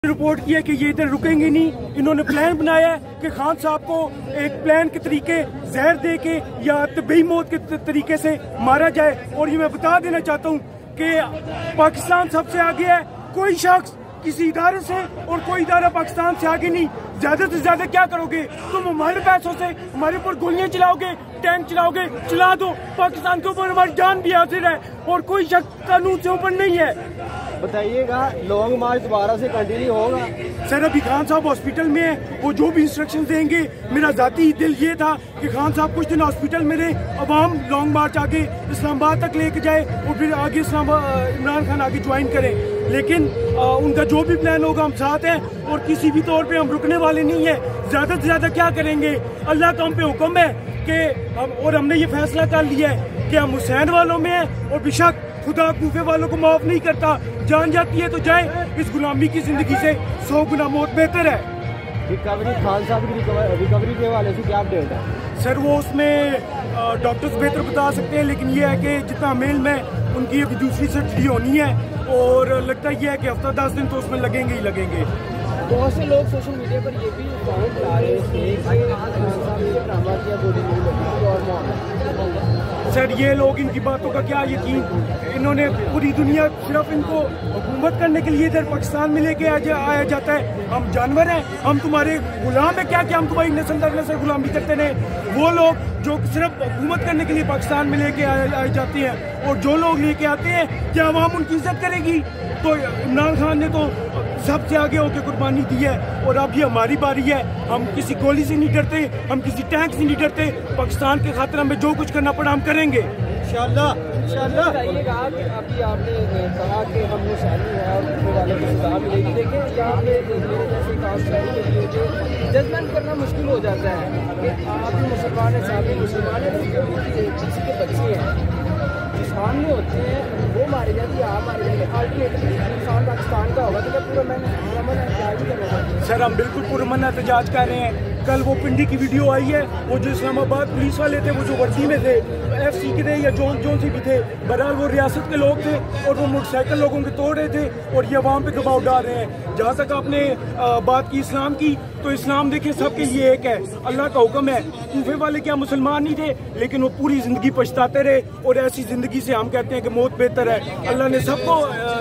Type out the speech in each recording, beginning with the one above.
Report किया कि ये इधर रुकेंगे नहीं। इन्होंने प्लान बनाया है कि खान साहब को एक प्लान के तरीके जहर दे के या तबी मौत के तरीके से मारा जाए। और ये मैं बता देना चाहता हूँ कि पाकिस्तान सबसे आगे है, कोई शख्स किसी इदारे से और कोई इदारा पाकिस्तान से आगे नहीं। ज्यादा से ज्यादा क्या करोगे तुम? हमारे पैसों से हमारे ऊपर गोलियां चलाओगे, टैंक चलाओगे, चला दो। पाकिस्तान के ऊपर हमारी जान भी हाजिर है और कोई शख्स कानून से ऊपर नहीं है। बताइएगा लॉन्ग मार्च दोबारा से कंटिन्यू होगा? सर अभी खान साहब हॉस्पिटल में है, वो जो भी इंस्ट्रक्शन देंगे, मेरा जाती दिल ये था कि खान साहब कुछ दिन हॉस्पिटल में रहे, अवाम लॉन्ग मार्च आगे इस्लामाबाद तक लेके जाए और फिर आगे इमरान खान आगे ज्वाइन करें। लेकिन उनका जो भी प्लान होगा हम साथ हैं और किसी भी तौर पे हम रुकने वाले नहीं है। ज्यादा से ज्यादा क्या करेंगे? अल्लाह का हम पे हुक्म है कि हमने ये फैसला कर लिया है कि हम हुसैन वालों में हैं और बेशक खुदा कूफे वालों को माफ नहीं करता। जान जाती है तो जाए, इस गुलामी की जिंदगी से 100 गुना मौत बेहतर है। रिकवरी खान साहब की रिकवरी के हवाले से क्या अपडेट है? सर वो उसमें डॉक्टर्स बेहतर बता सकते हैं, लेकिन ये है कि जितना मेल में उनकी अभी दूसरी सर्जरी होनी है और लगता ये है कि हफ्ता 10 दिन तो उसमें लगेंगे ही लगेंगे। बहुत से लोग सोशल मीडिया पर ये भी अकाउंट ला रहे थे सर ये लोग, इनकी बातों का क्या यकीन? इन्होंने पूरी दुनिया सिर्फ इनको हुकूमत करने के लिए इधर पाकिस्तान में लेके आया जाता है। हम जानवर हैं, हम तुम्हारे गुलाम है क्या? हम तुम्हारी नस्ल दर नस्ल गुलामी करते रहे। वो लोग जो सिर्फ हुकूमत करने के लिए पाकिस्तान में लेके आए जाते हैं और जो लोग लेके आते हैं, क्या आवाम उनकी इज्जत करेगी? तो इमरान खान ने तो सबसे आगे होकर कुर्बानी दी है और अब ये हमारी बारी है। हम किसी गोली से नहीं डरते, हम किसी टैंक से नहीं डरते। पाकिस्तान के खातिर हमें जो कुछ करना पड़ा हम करेंगे इंशाल्लाह। बताइएगा कि अभी आपने कहा कि हम निशानी है और उसके वाले को सजा मिलेगी। देखिए यहाँ पे जैसे काम के लिए जो जजमेंट करना मुश्किल हो जाता है कि आप भी मुसलमान है, साथ ही मुसलमान है, किसी के बच्चे हैं सामने होते हैं, वो मारे जाती है, आप मारे जाएंगे। अल्टीमेटली इंसान पाकिस्तान का होगा तो पूरा मैंने एहतजाज करेगा। सर हम बिल्कुल पुरअमन एहतजाज कर रहे हैं। कल वो पिंडी की वीडियो आई है, वो जो इस्लामाबाद पुलिस वाले थे, वो जो वर्दी में थे, FC के थे या जोन से भी थे, बहरहाल वो रियासत के लोग थे और वो मोटरसाइकिल लोगों के तोड़ रहे थे और ये अवाम पे दबाव डाल रहे हैं। जहाँ तक आपने बात की इस्लाम की, तो इस्लाम देखिए सबके लिए एक है, अल्लाह का हुक्म है। कूफे वाले क्या मुसलमान नहीं थे, लेकिन वो पूरी जिंदगी पछताते रहे और ऐसी जिंदगी से हम कहते हैं कि मौत बेहतर है। अल्लाह ने सबको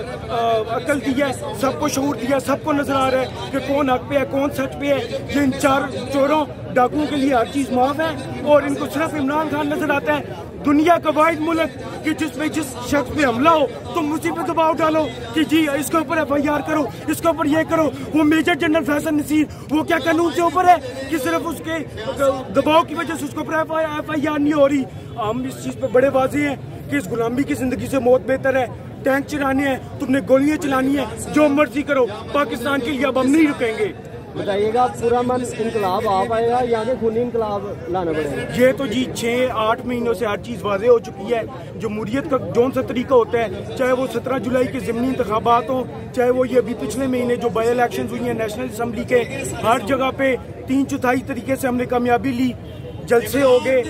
अकल दी है, सबको शऊर दिया, सबको नजर आ रहा है कि कौन हक पे है, कौन सच पे है। ये इन चार चोरों डाकुओं के लिए हर चीज माफ है और इनको सिर्फ इमरान खान नजर आता है। दुनिया का वाहिद मुल्क कि जिसमें जिस शख्स पे हमला हो तुम उसी पे दबाव डालो कि जी इसके ऊपर FIR करो, इसके ऊपर ये करो। वो मेजर जनरल फैसल नसीर, वो क्या कानून से ऊपर है कि सिर्फ उसके दबाव की वजह से उसके ऊपर FIR नहीं हो रही? हम इस चीज पे बड़े वाज़ेह हैं कि इस गुलामी की जिंदगी से मौत बेहतर है। टैंक चलाने हैं, तुमने गोलियां चलानी है, जो मर्जी करो, पाकिस्तान के लिए अब हम नहीं रुकेंगे। बताइएगा पुरअमन इनकलाब आ पाएगा या फिर खूनी इनकलाब लाना पड़ेगा? ये तो जी 6-8 महीनों से हर चीज वाज़ेह हो चुकी है। जमहूरियत का जौन सा तरीका होता है, चाहे वो 17 जुलाई के ज़िमनी इंतखाबात हो, चाहे वो ये अभी पिछले महीने जो बाई इलेक्शन हुई है नेशनल असम्बली के, हर जगह पे 3/4 तरीके से हमने कामयाबी ली। जलसे हो गए,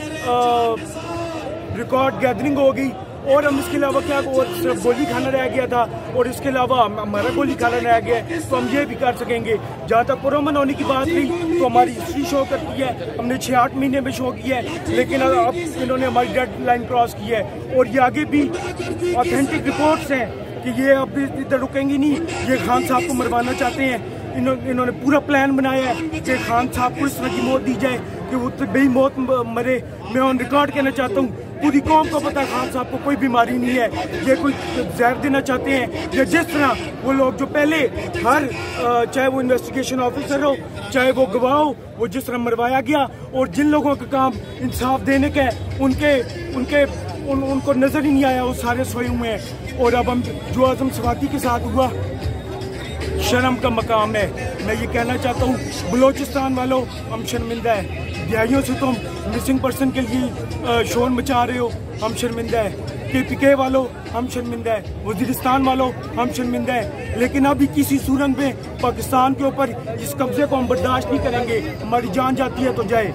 रिकॉर्ड गैदरिंग हो गई और हम इसके अलावा क्या सिर्फ गोली खाना रह गया था और इसके अलावा हमारा गोली खाना रह गया है, तो हम ये भी कर सकेंगे। जहाँ तक पुरअमन होने की बात रही तो हमारी हिस्ट्री शो करती है, हमने 6-8 महीने में शो किया है, लेकिन अब इन्होंने हमारी डेड लाइन क्रॉस की है और ये आगे भी ऑथेंटिक रिपोर्ट्स हैं कि ये अब इधर रुकेंगे नहीं। ये खान साहब को मरवाना चाहते हैं। इन्होंने पूरा प्लान बनाया है कि खान साहब को इस तरह की मौत दी जाए कि वो बेही मौत मरे। मैं ऑन रिकॉर्ड कहना चाहता हूँ, पूरी कौम को पता है खान साहब को कोई बीमारी नहीं है, ये कोई जहर देना चाहते हैं। या जिस तरह वो लोग जो पहले हर चाहे वो इन्वेस्टिगेशन ऑफिसर हो, चाहे वो गवाह हो, वो जिस तरह मरवाया गया और जिन लोगों का काम इंसाफ देने का है उनको नजर ही नहीं आया, वो सारे सोए हुए हैं। और अब हम जो आजम सवाती के साथ हुआ, शर्म का मकाम है। मैं ये कहना चाहता हूँ बलोचिस्तान वालों, हम शर्मिंदा है। दिहाइयों से तुम मिसिंग पर्सन के लिए शोर मचा रहे हो, हम शर्मिंदा है। KPK वालों हम शर्मिंदा है, वजीरिस्तान वालों हम शर्मिंदा है। लेकिन अभी किसी सूरत में पाकिस्तान के ऊपर इस कब्जे को हम बर्दाश्त नहीं करेंगे। हमारी जान जाती है तो जाए।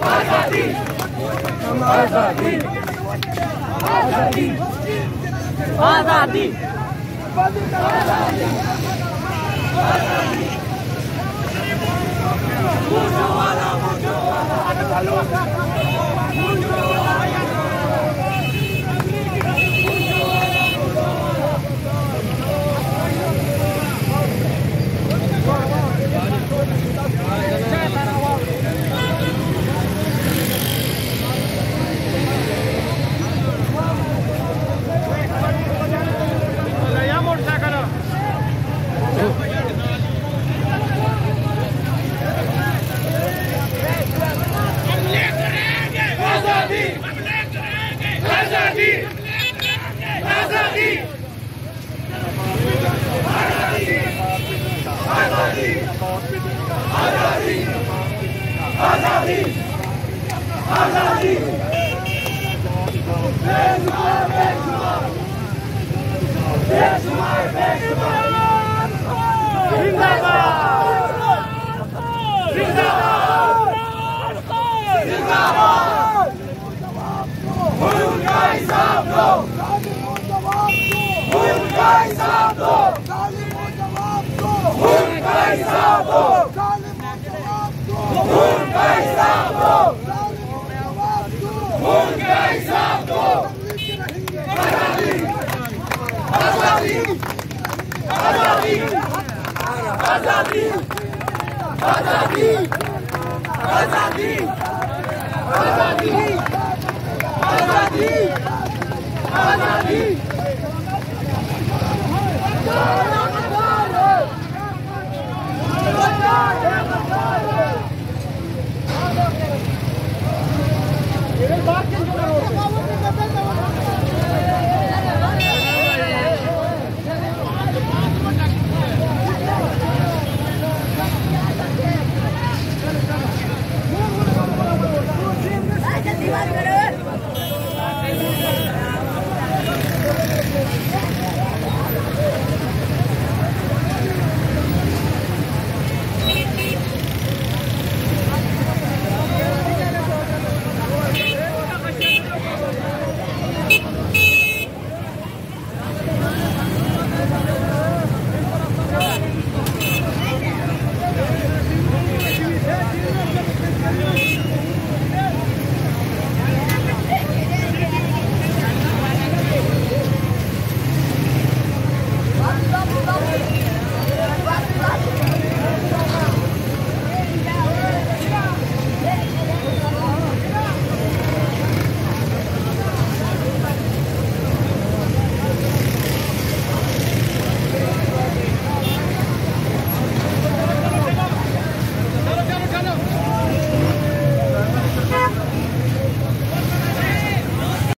आजादी, आजादी, आजादी, आजादी, आजादी, जिंदाबाद।